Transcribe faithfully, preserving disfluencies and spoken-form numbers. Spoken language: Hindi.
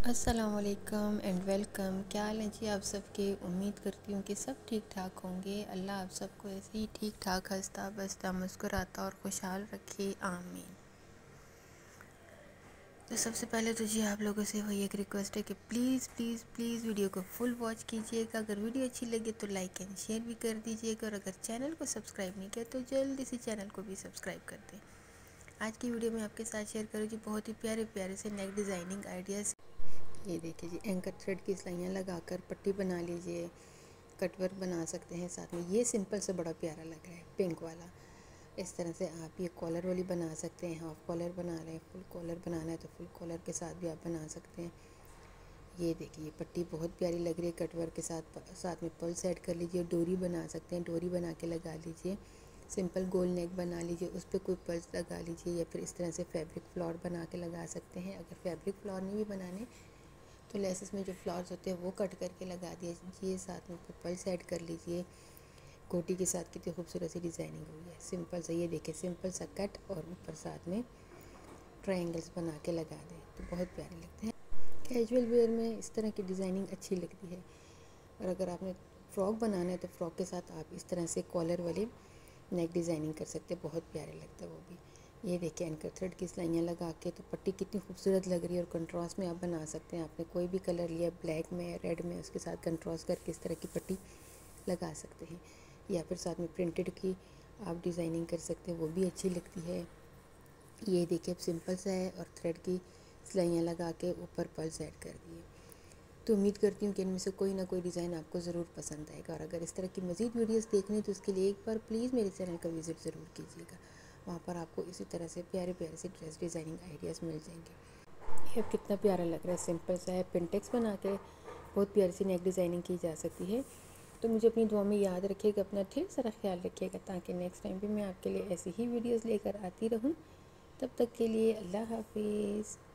अस्सलामुअलैकुम एंड वेलकम। क्या हाल है जी आप सबके। उम्मीद करती हूँ कि सब ठीक ठाक होंगे। अल्लाह आप सबको ऐसे ही ठीक ठाक हंसता बसता मुस्कुराता और खुशहाल रखे, आमीन। तो सबसे पहले तो जी आप लोगों से वही एक रिक्वेस्ट है कि प्लीज़ प्लीज़ प्लीज़ वीडियो को फुल वॉच कीजिएगा। अगर वीडियो अच्छी लगे तो लाइक एंड शेयर भी कर दीजिएगा, और अगर चैनल को सब्सक्राइब नहीं किया तो जल्दी से चैनल को भी सब्सक्राइब कर दें। आज की वीडियो में आपके साथ शेयर करूँ जी बहुत ही प्यारे प्यारे से नेक डिज़ाइनिंग आइडियाज़। ये देखिए जी, एंकर थ्रेड की सिलाइयाँ लगाकर पट्टी बना लीजिए, कटवर्क बना सकते हैं साथ में। ये सिंपल से बड़ा प्यारा लग रहा है, पिंक वाला। इस तरह से आप ये कॉलर वाली बना सकते हैं। हाफ कॉलर बना रहे हैं, फुल कॉलर बनाना है तो फुल कॉलर के साथ भी आप बना सकते हैं। ये देखिए, ये पट्टी बहुत प्यारी लग रही है कटवर्क के साथ। साथ में पल्स ऐड कर लीजिए, डोरी बना सकते हैं, डोरी बना के लगा लीजिए। सिंपल गोल नेक बना लीजिए, उस पर कोई पल्स लगा लीजिए, या फिर इस तरह से फैब्रिक फ्लावर बना के लगा सकते हैं। अगर फैब्रिक फ्लावर नहीं भी बनाने तो लेसेस में जो फ्लावर्स होते हैं वो कट करके लगा दीजिए। साथ में पल्स ऐड कर लीजिए। कोटी के साथ कितनी खूबसूरत सी डिज़ाइनिंग हुई है, सिंपल सा। ये देखिए, सिंपल सा कट और ऊपर साथ में ट्रायंगल्स बना के लगा दें तो बहुत प्यारे लगते हैं। कैजुअल वेयर में इस तरह की डिज़ाइनिंग अच्छी लगती है। और अगर आपने फ़्रॉक बनाना है तो फ़्रॉक के साथ आप इस तरह से कॉलर वाली नेक डिज़ाइनिंग कर सकते हैं, बहुत प्यारे लगता है वो भी। ये देखिए, एंकर थ्रेड की सिलाइयाँ लगा के तो पट्टी कितनी खूबसूरत लग रही है। और कंट्रास्ट में आप बना सकते हैं। आपने कोई भी कलर लिया, ब्लैक में, रेड में, उसके साथ कंट्रास्ट करके इस तरह की पट्टी लगा सकते हैं। या फिर साथ में प्रिंटेड की आप डिज़ाइनिंग कर सकते हैं, वो भी अच्छी लगती है। ये देखिए, अब सिंपल सा है और थ्रेड की सिलाइयाँ लगा के ऊपर पर्ल्स ऐड कर दिए। तो उम्मीद करती हूँ कि इनमें से कोई ना कोई डिज़ाइन आपको ज़रूर पसंद आएगा। और अगर इस तरह की मज़ीद वीडियोस देखनी है तो उसके लिए एक बार प्लीज़ मेरे चैनल का विज़िट ज़रूर कीजिएगा। वहाँ पर आपको इसी तरह से प्यारे प्यारे से ड्रेस डिज़ाइनिंग आइडियाज़ मिल जाएंगे। ये अब कितना प्यारा लग रहा है, सिंपल सा है। पिंटेक्स बना के बहुत प्यारी सी नेक डिज़ाइनिंग की जा सकती है। तो मुझे अपनी दुआ में याद रखिएगा, अपना ढेर सारा ख्याल रखिएगा, ताकि नेक्स्ट टाइम भी मैं आपके लिए ऐसी ही वीडियोज़ लेकर आती रहूँ। तब तक के लिए अल्लाह हाफिज़।